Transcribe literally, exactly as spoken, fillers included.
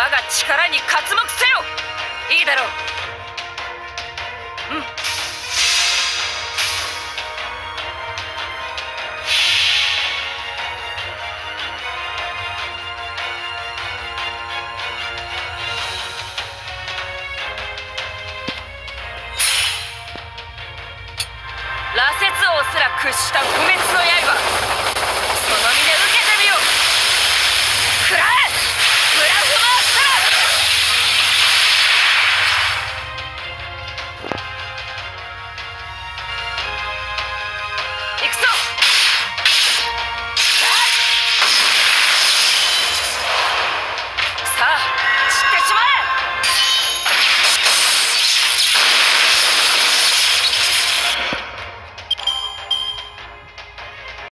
我が力に刮目せよ。いいだろう。うん。羅刹王すら屈した不滅の刃。